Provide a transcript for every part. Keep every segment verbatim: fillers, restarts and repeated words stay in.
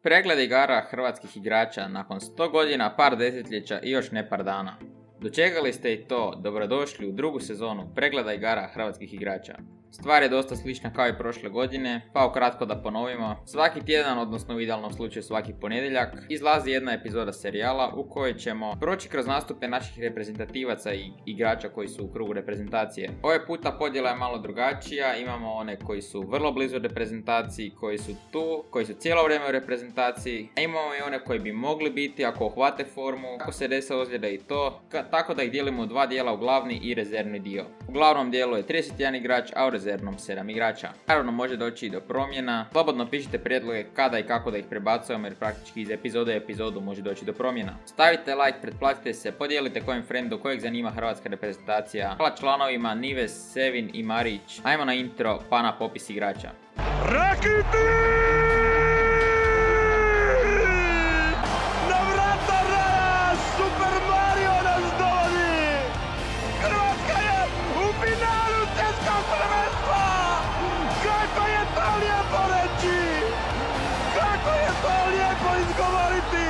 Pregled igara hrvatskih igrača nakon sto godina, par desetljeća i još ne par dana. Dočekali ste i to, dobrodošli u drugu sezonu pregleda igara hrvatskih igrača. Stvar je dosta slična kao i prošle godine, pa ukratko da ponovimo. Svaki tjedan, odnosno u idealnom slučaju svaki ponedjeljak, izlazi jedna epizoda serijala u kojoj ćemo proći kroz nastupe naših reprezentativaca i igrača koji su u krugu reprezentacije. Ovaj puta podjela je malo drugačija, imamo one koji su vrlo blizu reprezentaciji, koji su tu, koji su cijelo vrijeme u reprezentaciji, a imamo i one koji bi mogli biti ako uhvate formu, ako se dese ozljeda i to, tako da ih dijelimo u dva dijela, u glavni i rezervni dio. U glavnom dijelu je trideset jedan igrač, a u rezervnom sedam igrača. Naravno može doći i do promjena, slobodno pišite prijedloge kada i kako da ih prebacujemo jer praktički iz epizode u epizodu može doći do promjena. Stavite like, pretplatite se, podijelite kojem friendu kojeg zanima hrvatska reprezentacija. Hvala članovima Nives, Sevin i Marić. Ajmo na intro pa na popis igrača. Rakiti! Na vrata Raja Super Mario nas dovodi! Hrvatska je u finalu svjetskog prvenstva! Kako je to lijepo reći! Kako je to lijepo izgovoriti!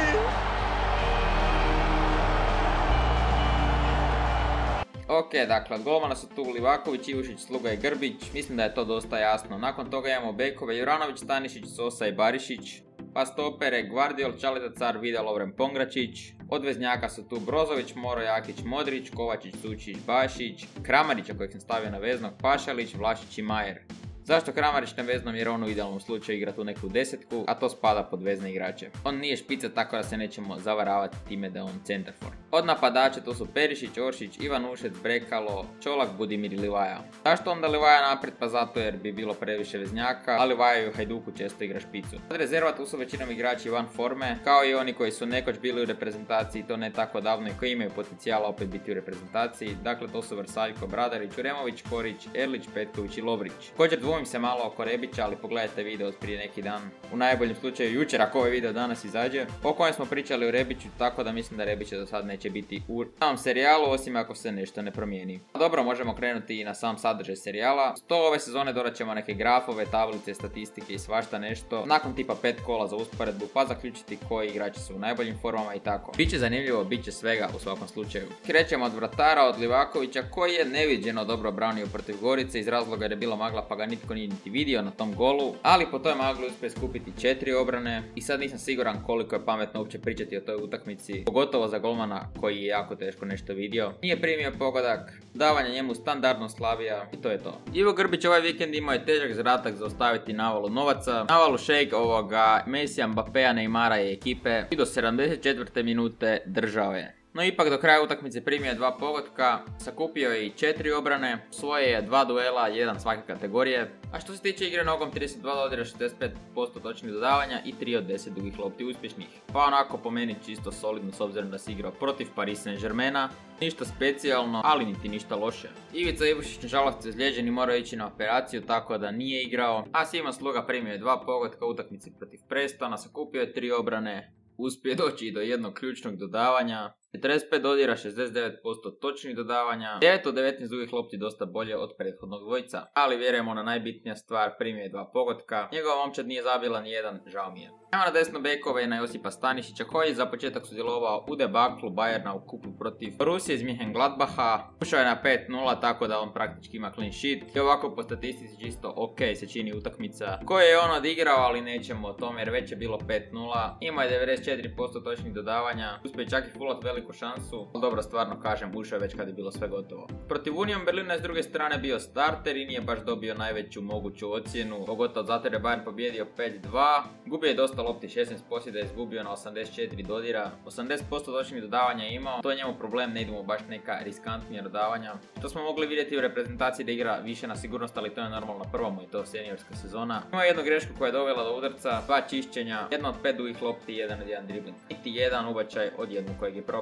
Ok, dakle, od golmana su tu Livaković, Ivušić, Sluga i Grbić, mislim da je to dosta jasno. Nakon toga imamo bekove Juranović, Stanišić, Sosa i Barišić, pa stopere Gvardiol, Čaleta Car, Vida, Lovren, Pongračić. Od veznjaka su tu Brozović, Moro, Jakić, Modrić, Kovačić, Sučić, Bašić, Kramarića kojeg sam stavio na veznog, Pašalić, Vlašić i Majer. Zašto Kramarić na veznom? Jer on u idealnom slučaju igra tu neku desetku, a to spada pod vezne igrače. On nije špica, tako da se nećemo zavaravati time da je on centarfor. Od napadača to su Perišić, Oršić, Ivan Ušec, Brekalo, Čolak, Budimir i Livaja. Zašto onda Livaja naprijed? Pa zato jer bi bilo previše veznjaka, a Livaja u Hajduku često igra špicu. Od rezerva tu su većinom igrači van forme, kao i oni koji su nekoć bili u reprezentaciji, to ne tako davno, i koji imaju potencijala opet biti u reprezentaciji. Dakle, to su Vrsaljko, Bradarić, Uremović, Korić, Erlić, Petković i Lovrić. Također dvojim se malo oko Rebića, ali pogledajte video od prije neki dan. U najboljem slučaju jučer, ako ovaj video danas izađe, o kojem smo pričali u Rebiću, tako da mislim da Rebića do sad neće biti u samom serijalu, osim ako se nešto ne promijeni. Dobro, možemo krenuti i na sam sadržaj serijala. Sto ove sezone dodat ćemo neke grafove, tablice, statistike i svašta nešto. Nakon tipa pet kola za usporedbu, pa zaključiti koji igrači su u najboljim formama i tako. Biće zanimljivo, bit će svega u svakom slučaju. Krećemo od vratara, od Livakovića, koji je neviđeno dobro branio protiv Gorice iz razloga jer je bilo magla pa ga nitko nije niti vidio na tom golu, ali po toj magli uspije skupiti četiri obrane i sad nisam siguran koliko je pametno uopće pričati o toj utakmici, pogotovo za golmana koji je jako teško nešto vidio. Nije primio pogodak, davanje njemu standardno Slavija i to je to. Ivo Grbić ovaj vikend imao je težak zadatak za ostaviti navalu novaca, navalu šejk ovoga Mesija, Mbappéa, Neymara i ekipe i do sedamdeset četvrte minute držao je. No ipak do kraja utakmice primio je dva pogotka, sakupio je i četiri obrane, svoje je dva duela, jedan svake kategorije. A što se tiče igre nogom, trideset dva dodira, šezdeset pet posto točnih dodavanja i tri od deset dugih lopti uspješnih. Pa onako po meni čisto solidno s obzirom da si igrao protiv Paris Saint-Germaina. Ništa specijalno, ali niti ništa loše. Ivica Ivušić nažalost je ozlijeđen i morao ići na operaciju, tako da nije igrao. A Simo Sluga primio je dva pogotka u utakmici protiv Prestona, sakupio je tri obrane, uspije doći i do jednog ključnog dodavanja. četrdeset pet dodira, šezdeset devet posto točnih dodavanja, devet od devetnaest dugih lopti dosta bolje od prethodnog dvojca. Ali vjerujemo na najbitnija stvar, primio je dva pogotka, njegova momčad nije zabila ni jedan, žao mi je. Idemo na desno bekove i na Josipa Stanišića koji je za početak sudjelovao u debaklu Bayerna u kupu protiv Rusije iz Mönchengladbacha. Ušao je na pet nula, tako da on praktički ima clean sheet i ovako po statistici čisto ok se čini utakmica koju je on odigrao, ali nećemo o tome jer već je bilo pet nula. Imao je devedeset četiri posto točnih dodavanja, uspije čak i fullat veliku šansu, ali dobro, stvarno kažem, ušao je već kad je bilo sve gotovo. Protiv Union Berlina je s druge strane bio starter i nije baš dobio najveću moguću ocjenu, pogotovo zato jer je Bayern pobjedio pet dva, gubio je dosta lopti, šesnaest posjeda je izgubio na osamdeset četiri dodira, osamdeset posto točnih dodavanja je imao, to je njemu problem, ne idemo baš neka riskantnija dodavanja. To smo mogli vidjeti u reprezentaciji da igra više na sigurnost, ali to je normalno, prva mu je to seniorska sezona. Ima jednu grešku koja je dovela do udarca, dva čišćenja, jedna od pet dugih lopti i jedan od jedan dribling. Niti jedan ubačaj od jednog kojeg je probao.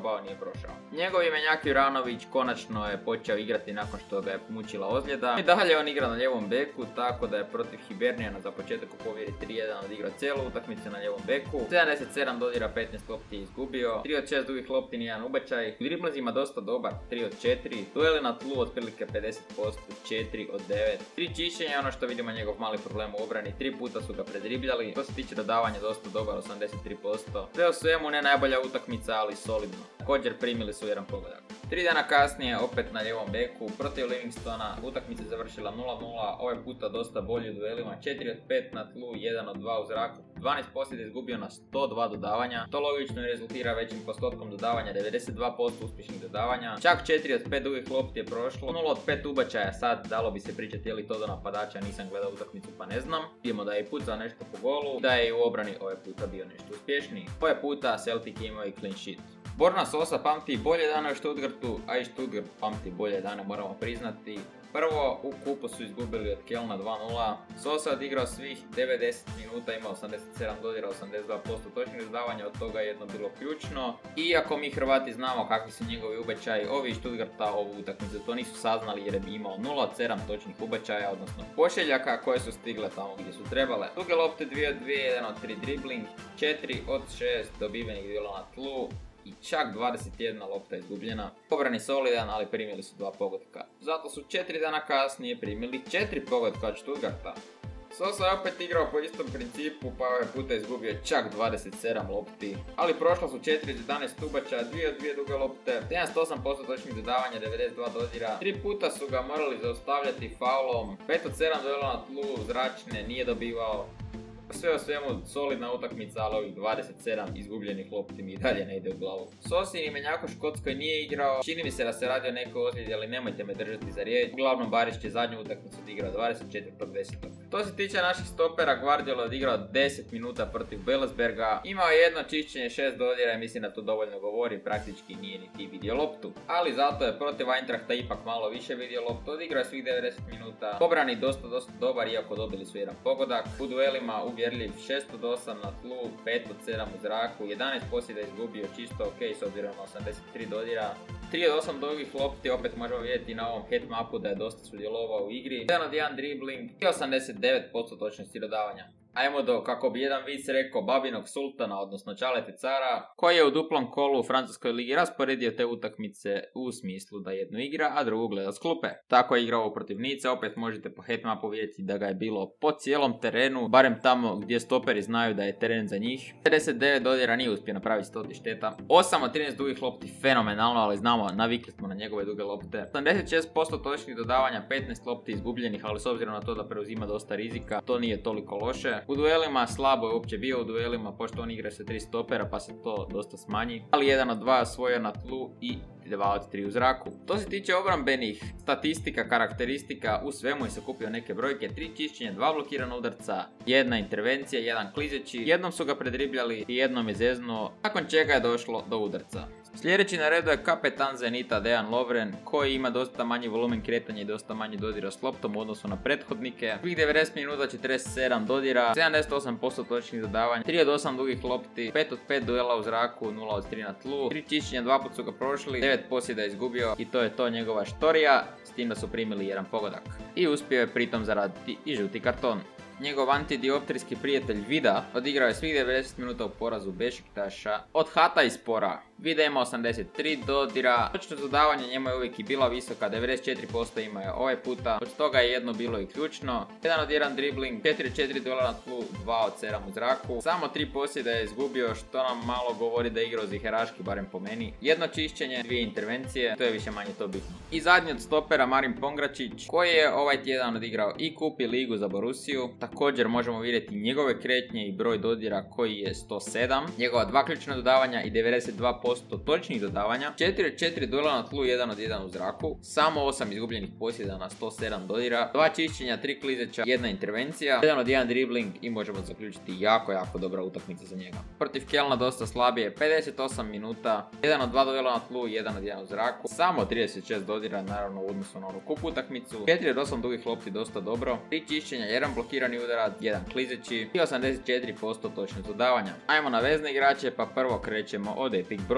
probao, nije prošao. Njegov imenjak Juranović konačno je počeo igrati nakon što ga je mučila ozljeda. I dalje on igra na lijevom beku, tako da je protiv Hibernijana za početak u pobjedi tri jedan odigrao cijelu utakmicu na lijevom beku. sedamdeset sedam dodira, petnaest lopti je izgubio, tri od šest dugih lopti, nijedan ubačaj. U driblazima dosta dobar, tri od četiri. Dueli na tlu otprilike pedeset posto, četiri od devet. tri čišćenja, ono što vidimo njegov mali problem u obrani, tri puta su ga predribljali. To se tiče dodavanja dosta dobar, osamdeset tri posto. Sve u svemu ne najbolja utakmica, ali solidno. Također primili su jedan pogodak. Tri dana kasnije, opet na lijevom beku, protiv Livingstona, utakmica završila nula nula, ovaj puta dosta bolji u duelima, četiri od pet na tlu, jedan od dva u zraku, dvanaest posjeda izgubio na sto dva dodavanja, to logično rezultira većim postotkom dodavanja, devedeset dva posto uspješnih dodavanja, čak četiri od pet dugih lopti je prošlo, nula od pet ubačaja, sad dalo bi se pričati je li to do napadača, nisam gledao utakmicu pa ne znam. Vidimo da je i pucao nešto po golu, da je i u obrani ovaj puta bio nešto uspješniji. Ovaj puta Celtic imao i clean sheet. Borna Sosa pamti bolje dane u Stuttgartu, a i Stuttgart pamti bolje dane, moramo priznati. Prvo, u kupu su izgubili od Kelna dva nula. Sosa odigrao svih devedeset minuta, imao osamdeset sedam dodira, osamdeset dva posto točnih dodavanja, od toga je jedno bilo ključno. Iako mi Hrvati znamo kakvi su njegovi ubačaji, ovi iz Stuttgarta ovu utakmicu to nisu saznali jer je imao nula od sedam točnih ubačaja, odnosno pošeljaka koje su stigle tamo gdje su trebale. Duge lopte dvije od dvije, jedan od tri dribling, četiri od šest dobivenih duela na tlu i čak dvadeset jedna lopta izgubljena. Obrani solidan, ali primili su dva pogotka. Zato su četiri dana kasnije primili četiri pogotka od Stuttgarta. Sosa je opet igrao po istom principu, pa ovaj puta izgubio čak dvadeset sedam lopti, ali prošlo su četiri od jedanaest ubačaja, dvije od dvije duge lopte, sedamdeset osam posto točnih dodavanja, devedeset dva dodira, tri puta su ga morali zaustavljati faulom, pet od sedam duela na tlu, zračne nije dobivao. Sve o svemu solidna utakmica, ali ovih dvadeset sedam izgubljenih lopti mi i dalje ne ide u glavu. Sosin imenjak u Škotskoj nije igrao, čini mi se da se radi o nekoj ozljedi, ali nemojte me držati za riječ. Uglavnom Barišić je zadnju utakmicu odigrao dvadeset četvrtog desetog To se tiče naših stopera, Guardiola je odigrao deset minuta protiv Belesberga, imao je jedno čišćenje, šest dodira i mislim da to dovoljno govori, praktički nije niti vidio loptu. Ali zato je protiv Eintrachta ipak malo više vidio loptu, odigrao je svih devedeset minuta, obrani dosta dosta dobar iako dobili su jedan pogodak, u duelima uvjerljiv šest od osam na tlu, pet od sedam u zraku, jedanaest posjeda izgubio čisto ok s obzirom na osamdeset tri dodira, tri od osam dugih lopti, opet možemo vidjeti na ovom heat mapu da je dosta sudjelovao u igri, jedan od jedan dribling i osamdeset devet posto točnosti dodavanja. Ajmo do, kako bi jedan vic rekao, babinog sultana, odnosno Čalete cara, koji je u duplom kolu u Francuskoj ligi rasporedio te utakmice u smislu da jednu igra, a drugu gleda s klupe. Tako je igrao protiv Nice, opet možete po heatmapu vidjeti da ga je bilo po cijelom terenu, barem tamo gdje stoperi znaju da je teren za njih. pedeset devet dodira nije uspio napraviti sto šteta, osam od trinaest dugih lopti fenomenalno, ali znamo, navikli smo na njegove duge lopte. osamdeset šest posto točnih dodavanja, petnaest lopti izgubljenih, ali s obzirom na to da preuzima dosta rizika, to nije toliko loše. U duelima slabo je uopće bio u duelima, pošto on igra sa tri stopera pa se to dosta smanji. Ali jedan od dva osvojio na tlu i dva od tri u zraku. To se tiče obrambenih statistika, karakteristika, u svemu je sakupio neke brojke, tri čišćenja, dva blokirana udarca, jedna intervencija, jedan klizeći, jednom su ga predribljali i jednom je zeznuo, nakon čega je došlo do udarca. Sljedeći na redu je kapetan Zenita Dejan Lovren, koji ima dosta manji volumen kretanja i dosta manji dodira s loptom u odnosu na prethodnike. Svih devedeset minuta, četrdeset sedam dodira, sedamdeset osam posto točnih dodavanja, tri od osam dugih lopti, pet od pet duela u zraku, nula od tri na tlu, tri čišćenja, dva put su ga prošli, devet posjeda izgubio i to je to njegova štorija, s tim da su primili jedan pogodak. I uspio je pritom zaraditi i žuti karton. Njegov antidioptrijski prijatelj Vida odigrao je svih devedeset minuta u porazu Bešiktaša od Hatayspora. Vida ima osamdeset tri dodira, točno dodavanje njemu je uvijek i bila visoka, devedeset četiri posto ima je ovaj puta, od toga je jedno bilo i ključno, jedan od jedan dribling, četiri od četiri duela na tlu, dva od sedam u zraku, samo tri posjeda je izgubio, što nam malo govori da je igrao ziheraški, barem po meni, jedno čišćenje, dvije intervencije, to je više manje to bitno. I zadnji od stopera Marin Pongračić, koji je ovaj tjedan odigrao i kup i ligu za Borussiju. Također možemo vidjeti njegove kretnje i broj dodira koji je sto sedam, njegova dva ključna dodavanja i devedeset dva posto točnih dodavanja, četiri od četiri duela na tlu, jedan od jedan u zraku, samo osam izgubljenih posjeda na sto sedam dodira, dva čišćenja, tri klizeća, jedna intervencija, jedan od jedan dribling i možemo zaključiti jako jako dobra utakmica za njega. Protiv Kelna dosta slabije, pedeset osam minuta, jedan od dva duela na tlu, jedan od jedan u zraku, samo trideset šest dodira, naravno u odnosu na onu kup utakmicu, četiri od osam dugih lopti dosta dobro, tri čišćenja, jedan blokirani udarac, jedan klizeći i osamdeset četiri posto točnih dodavanja. Ajmo na vezne igrače, pa prvo krećemo od Epic Bros.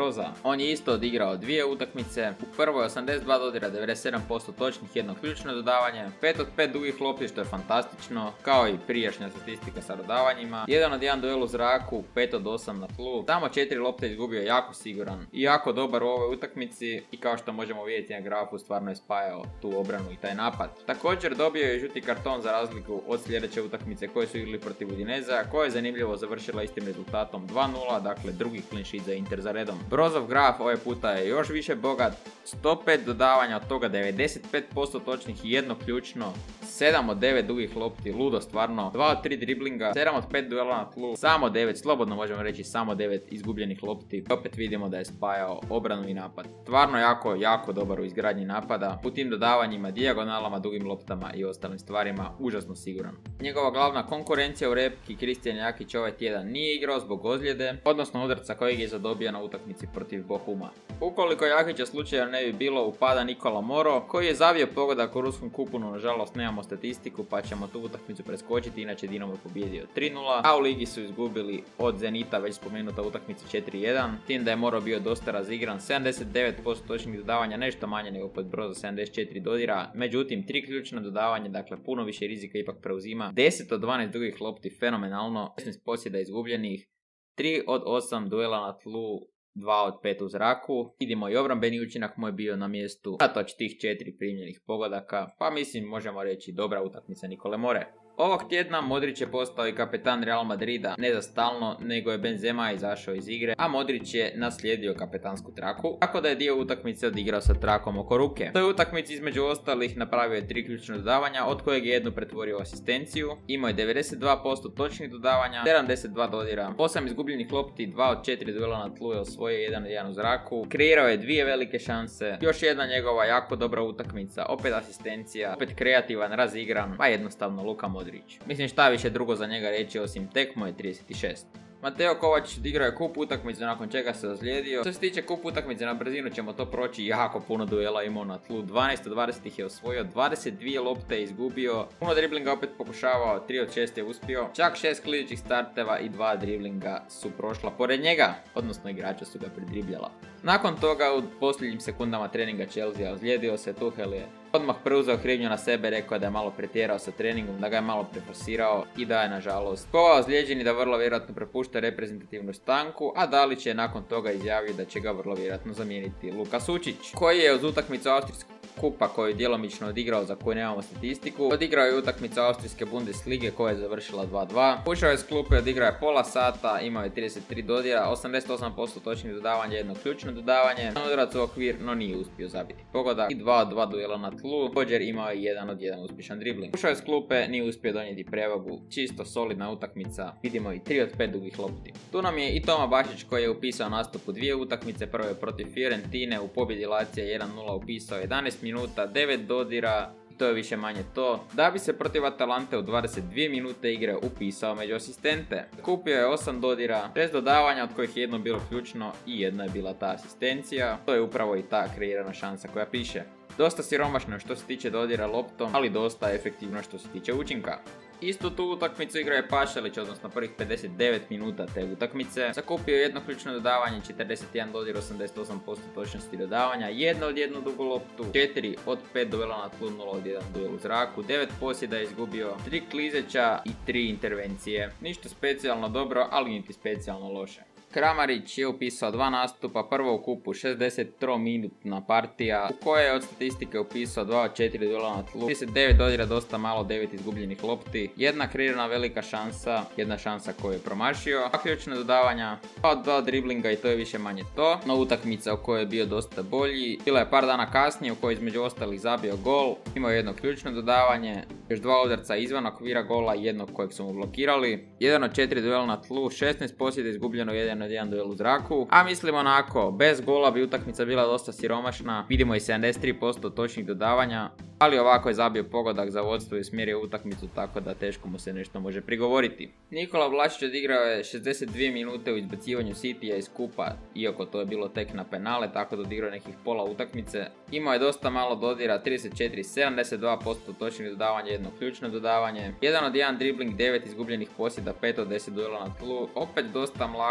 Broza. On je isto odigrao dvije utakmice, u prvoj osamdeset dva dodira, devedeset sedam posto točnih, jedno ključno dodavanje, pet od pet dugih lopti što je fantastično, kao i prijašnja statistika sa dodavanjima, jedan od jedan duel u zraku, pet od osam na tlu, samo četiri lopte izgubio, jako siguran i jako dobar u ovoj utakmici i kao što možemo vidjeti na grafu stvarno je spajao tu obranu i taj napad. Također dobio je žuti karton za razliku od sljedeće utakmice koje su igrali protiv Udinezea, koja je zanimljivo završila istim rezultatom dva nula, dakle drugi clean sheet za Inter za redom. Brozov graf ovaj puta je još više bogat, sto pet dodavanja, od toga devedeset pet posto točnih i jedno ključno, sedam od devet dugih lopti, ludo stvarno, dva od tri driblinga, sedam od pet duela na tlu, samo devet, slobodno možemo reći samo devet izgubljenih lopti. Opet vidimo da je spajao obranu i napad. Stvarno jako, jako dobar u izgradnji napada, u tim dodavanjima, dijagonalama, dugim loptama i ostalim stvarima, užasno siguran. Njegova glavna konkurencija u repki, Kristijan Jakić, ovaj tjedan nije igrao zbog ozljede, odnosno udarca kojeg je zadobio na utakmici protiv Bohuma. Ukoliko Jakića slučaja ne bi bilo, upada Nikola Moro, koji je zavio pogodak u ruskom kupu, no nažalost nemamo statistiku pa ćemo tu utakmicu preskočiti, inače Dinamo je pobijedio tri nula, a u ligi su izgubili od Zenita, već spomenuta utakmica četiri jedan, tim da je Moro bio dosta razigran, sedamdeset devet posto točnih dodavanja, nešto manje nego pod Broza, sedamdeset četiri dodira, međutim tri ključna dodavanja, dakle puno više rizika ipak preuzima, deset od dvanaest drugih lopti, fenomenalno, šesnaest posjeda izgubljenih, tri od osam duela na tlu, dva od pet u zraku. Vidimo i obrambeni učinak mu je bio na mjestu, unatoč tih četiri primljenih pogodaka, pa mislim možemo reći dobra utakmica Nikole More. Ovog tjedna Modrić je postao i kapetan Real Madrida, ne za stalno, nego je Benzema izašao iz igre, a Modrić je naslijedio kapetansku traku, tako da je dio utakmice odigrao sa trakom oko ruke. U toj utakmici između ostalih napravio je tri ključne dodavanja, od kojeg je jednu pretvorio u asistenciju, imao je devedeset dva posto točnih dodavanja, sedamdeset dva dodira, osam izgubljenih lopti, dva od četiri duela na tlu je osvojio, jedan od jedan u zraku, kreirao je dvije velike šanse, još jedna njegova jako dobra utakmica, opet asistencija, opet kreativan, razigran, pa jednostavno Luka Modrić. Mislim šta više drugo za njega reći osim tek mu je trideset šest. Mateo Kovačić odigrao je kup utakmicu nakon čega se ozlijedio. Što se tiče kup utakmice na brzinu ćemo to proći, jako puno duela imao na tlu, dvanaest od dvadeset ih je osvojio, dvadeset dvije lopte je izgubio, puno driblinga opet pokušavao, tri od šest je uspio, čak šest klizičnih starteva i dva driblinga su prošla pored njega, odnosno igrača su ga pridribljala. Nakon toga u posljednjim sekundama treninga Chelsea ozlijedio se, Tuchel je odmah preuzeo krivnju na sebe, rekao da je malo pretjerao sa treningom, da ga je malo preforsirao i da je nažalost Kova ozlijeđen i da vrlo vjerojatno prepušta reprezentativnu stanku, a Dalić je nakon toga izjavio da će ga vrlo vjerojatno zamijeniti Luka Sučić, koji je uz utakmicu austrijskog kupa koju je djelomično odigrao, za koju nemamo statistiku, odigrao je utakmicu austrijske Bundeslige koja je završila dva dva. Ušao je s klupe, odigrao je pola sata, imao je trideset tri dodira, osamdeset osam posto točnih dodavanja, jedno ključno dodavanje, udarac u okvir, no nije uspio zabiti pogodak i dva od dva duela na tlu, također imao je jedan od jedan uspješan dribling. Ušao je s klupe, nije uspio donijeti prevagu, čisto solidna utakmica, vidimo i tri od pet dugih lopti. Tu nam je i Toma Bašić koji je upisao nastup u dvije utakmice, prvo je protiv Fiorentine u pobjedi Lazija jedan nula upisao jedanaest minuta, devet dodira, to je više manje to, da bi se protiv Atalante u dvadeset dvije minute igre upisao među asistente. Kupio je osam dodira, šest dodavanja od kojih je jedno bilo ključno i jedna je bila ta asistencija, to je upravo i ta kreirana šansa koja piše. Dosta siromašno što se tiče dodira loptom, ali dosta efektivno što se tiče učinka. Istu tu utakmicu igrao je Pašalić, odnosno prvih pedeset devet minuta te utakmice. Sakupio jedno ključno dodavanje, četrdeset jedan dodir, osamdeset osam posto točnosti dodavanja, jedno od jednu dugu loptu, četiri od pet duela na tlu, nula od jedan duel u zraku, devet posjeda je izgubio, tri klizeća i tri intervencije. Ništa specijalno dobro, ali niti specijalno loše. Kramarić je upisao dva nastupa, prvo u kupu šezdeset tri minutna partija u kojoj je od statistike upisao dva od četiri duela na tlu, trideset devet dodira, dosta malo, devet izgubljenih lopti, jedna kreirana velika šansa, jedna šansa koju je promašio, a ključne dodavanja, dva od dva driblinga i to je više manje to. No utakmica u kojoj je bio dosta bolji bila je par dana kasnije u kojoj između ostalih zabio gol, imao jedno ključno dodavanje, još dva udarca izvan okvira gola i jednog kojeg su mu blokirali, jedan od četiri duela na tlu, šesnaest posjeda izgubljeno, jedan od jedan duel u zraku, a mislim onako, bez gola bi utakmica bila dosta siromašna, vidimo i sedamdeset tri posto točnih dodavanja, ali ovako je zabio pogodak za vodstvo i usmjerio utakmicu, tako da teško mu se nešto može prigovoriti. Nikola Vlašić odigrao je šezdeset dvije minute u izbacivanju Citya iz kupa, iako to je bilo tek na penale, tako da odigrao nekih pola utakmice. Imao je dosta malo dodira, trideset četiri, sedamdeset dva posto točnih dodavanja, jedno ključno dodavanje, jedan od jedan dribling, devet izgubljenih posjeda, pet od deset duela na tlu, opet dosta mlako u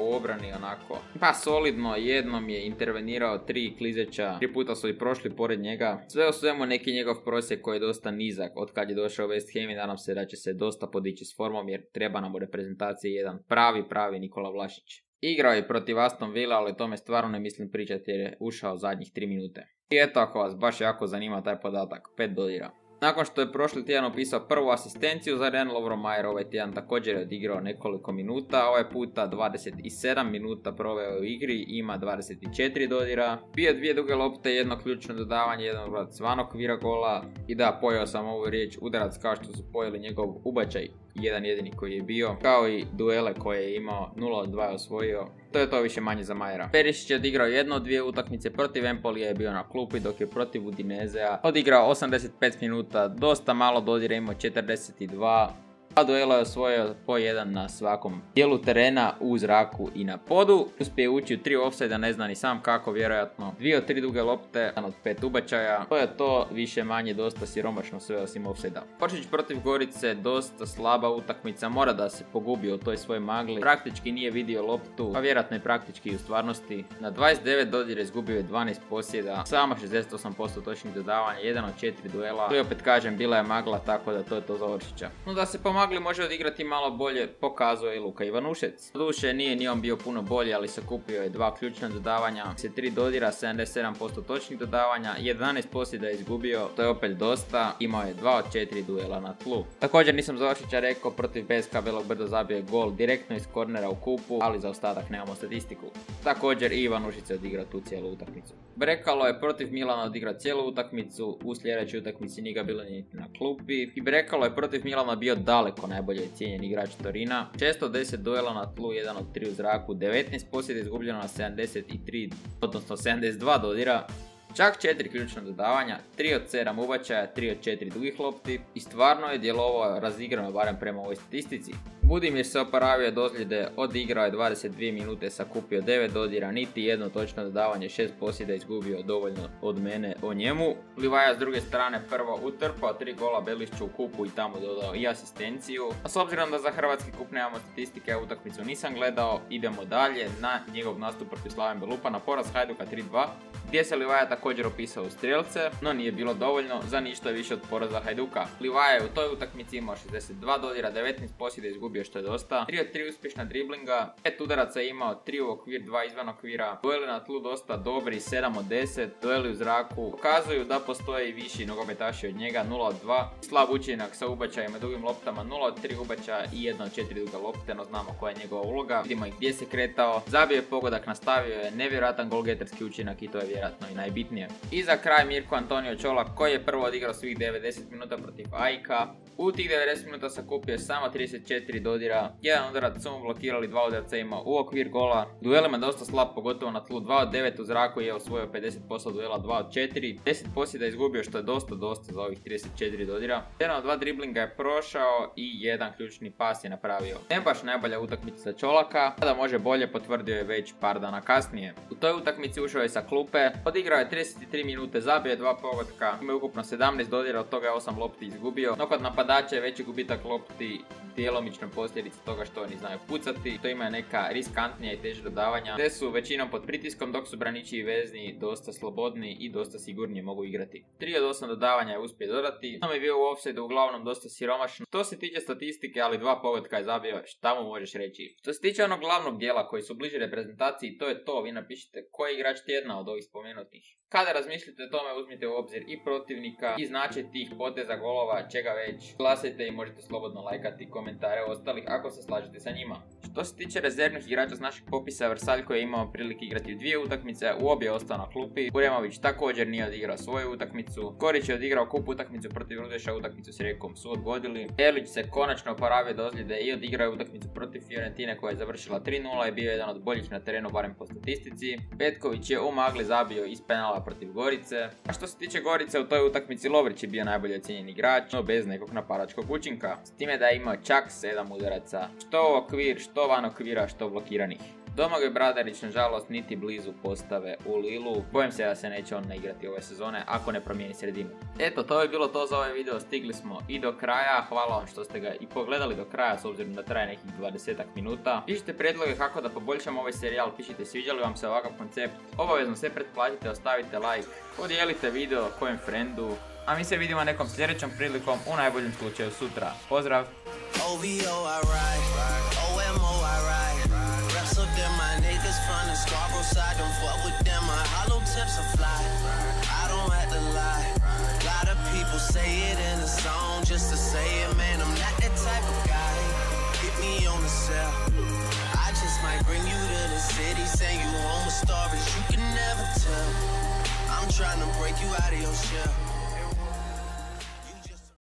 u obrani onako pa solidno, jednom je intervenirao tri klizeća, tri puta su i prošli pored njega. Sve u svemu neki njegov prosjek koji je dosta nizak od kad je došao u West Ham i nadam se da će se dosta podići s formom jer treba nam u reprezentaciji jedan pravi pravi Nikola Vlašić. Igrao je protiv Aston Villa, ali o tome stvarno ne mislim pričati jer je ušao zadnjih tri minute. I eto ako vas baš jako zanima taj podatak, pet dodira. Nakon što je prošli tjedan upisao prvu asistenciju za Ren, Lovro Majer ovaj tjedan također je odigrao nekoliko minuta, ovaj puta dvadeset sedam minuta proveo u igri, ima dvadeset četiri dodira, bio dvije duge lopte, jedno ključno dodavanje, jedan udarac van okvira gola i da, pojeo sam ovu riječ udarac kao što su pojeli njegov ubačaj, jedan jedini koji je bio, kao i duele koje je imao, nula od dva je osvojio. To je to više manje za Majera. Perišić je odigrao jedno od dvije utakmice, protiv Empolija je bio na klupi dok je protiv Udinezea odigrao osamdeset pet minuta, dosta malo dodira, imao četrdeset dva. A duelo je osvojio po jedan na svakom dijelu terena, u zraku i na podu. Uspije ući u tri ofsajda, ne zna ni sam kako, vjerojatno. Dvije od tri duge lopte, jedan od pet ubačaja. To je to, više manje dosta siromašno sve osim ofsajda. Počeć protiv Gorice, dosta slaba utakmica, mora da se pogubio u toj svojoj magli. Praktički nije vidio loptu, a vjerojatno je praktički i u stvarnosti. Na dvadeset devet dodira izgubio je dvanaest posjeda, samo šezdeset osam posto točnih dodavanja, jedan od četiri duela. To je opet kažem, bila je magla, tako da to je to za Oršića. No da se pomagli može odigrati malo bolje, pokazuje i Luka Ivanušec. Doduše nije ni on bio puno bolji, ali sakupio je dva ključna dodavanja, se tri dodira, sedamdeset sedam posto točnih dodavanja, jedanaest posjeda je izgubio, to je opet dosta, imao je dva od četiri duela na tlu. Također nisam za Oršića rekao, protiv B S K Belog Brdo zabio je gol direktno iz kornera u kupu, ali za ostatak nemamo statistiku. Također i Ivanušić je odigrao tu cijelu utakmicu. Brekalo je protiv Milana odigrao cijelu utakmicu, u sljedećoj utakmici nije ga bilo niti na klupi i Brekalo je protiv Milana bio daleko najbolje cijenjen igrač Torina. šesto deset duela na tlu, jedan od tri u zraku, devetnaest posjeda izgubljeno na sedamdeset tri, odnosno sedamdeset dva dodira. Čak četiri ključna dodavanja, tri od sedam ubačaja, tri od četiri dugih lopti i stvarno je djelovao razigrano barem prema ovoj statistici. Budimir se oporavio od ozljede, odigrao je dvadeset dvije minute, sakupio devet dodira, niti jedno točno dodavanje, šest posjeda izgubio, dovoljno od mene o njemu. Livaja s druge strane prvo utrpao tri gola Belišću u kupu i tamo dodao i asistenciju. A s obzirom da za hrvatski kup nemamo statistike, utakmicu nisam gledao, idemo dalje na njegov nastup protiv Slaven Belupa na poraz Hajduka tri dva, gdje se Livaja također opisao u strijelce, no nije bilo dovoljno za ništa više od poraza Hajduka. Livaja je u toj utakmici imao šezdeset dva dodira, devetnaest posjeda izgubio što je dosta, tri od tri uspješna driblinga, pet udaraca je imao, tri u okvir, dva izvan okvira, dueli na tlu dosta dobri, sedam od deset, dueli u zraku, pokazuju da postoje i viši nogometaši od njega, nula od dva, slab učinak sa ubačajima i dugim loptama, nula od tri ubačaja i jedna od četiri duga lopte, no znamo koja je njegova uloga, vidimo i gdje se kretao, zabio je pogodak, nastavio je nevjerojatan golgeterski učinak i to je vjerojatno i najbitnije. I za kraj Mirko Antonio Čolak koji je prvo odigrao svih devedeset minuta protiv Ajka. U tih devedeset minuta sakupio samo trideset četiri dodira, jedan udarac su mu blokirali, dva udarca ima u okvir gola. Duelima dosta slab, pogotovo na tlu, dva od devet u zraku je osvojio pedeset posto duela, dva od četiri, deset posjeda izgubio što je dosta dosta za ovih trideset četiri dodira. jedan od dva driblinga je prošao i jedan ključni pas je napravio. Ne baš najbolja utakmica za Čolaka, da može bolje potvrdio je već par dana kasnije. U toj utakmici ušao je sa klupe, odigrao je trideset tri minute, zabio je dva pogotka, ima ukupno sedamnaest dodira, od toga je osam lopti izgubio, no kod napadača je veći gubitak lopti djelomično posljedica toga što oni znaju pucati, to ima neka riskantnija i teže dodavanja, te su većinom pod pritiskom dok su braniči i vezni dosta slobodni i dosta sigurnije mogu igrati. tri od osam dodavanja je uspio dodati, no je bio u offside uglavnom dosta siromašno. To se tiče statistike, ali dva pogotka je zabio, šta mu možeš reći. Što se tiče onog glavnog dijela koji su bliže reprezentaciji, to je to, vi napišite koji je igrač tjedna od ovih spomenutih. Kada razmišljate o tome, uzmite u obzir i protivnika i značaj tih poteza, golova, čega već. Glasajte i možete slobodno lajkati komentare ostalih ako se slažete sa njima. Što se tiče rezervnih igrača s našeg popisa, Vrsalj koji je imao prilike igrati u dvije utakmice, u obje ostao na klupi. Uremović također nije odigrao svoju utakmicu. Korić je odigrao kup utakmicu protiv Rudeša, utakmicu s Rijekom su odgodili. Erlić se konačno oporavio od ozljede i odigrao utakmicu protiv Fiorentine koja je završila tri nula i bio jedan od boljih na terenu barem po statistici. Petković je u magli zabio iz penala protiv Gorice. A što se tiče Gorice, u toj utakmici Lovrić je bio najbolji ocijenjen igrač, no bez nekog napadačkog učinka, s time da je imao čak sedam udaraca, što u okvir, što van okvira, što blokiranih. Domagoj Bradarić nažalost niti blizu postave u Lilu, bojim se da se neće on naigrati ove sezone ako ne promijeni sredinu. Eto, to je bilo to za ovaj video, stigli smo i do kraja, hvala vam što ste ga i pogledali do kraja s obzirom da traje nekih dvadesetak minuta. Pišite prijedloge kako da poboljšamo ovaj serijal, pišite sviđa li vam se ovakav koncept, obavezno se pretplatite, ostavite like, podijelite video kojem frendu, a mi se vidimo nekom sljedećom prilikom, u najboljem slučaju sutra. Pozdrav! So them my niggas from the Scarborough side, don't fuck with them, my hollow tips are fly. I don't have to lie. A lot of people say it in a song just to say it, man, I'm not that type of guy. Hit me on the cell. I just might bring you to the city, send you home with stories you can never tell. I'm trying to break you out of your shell.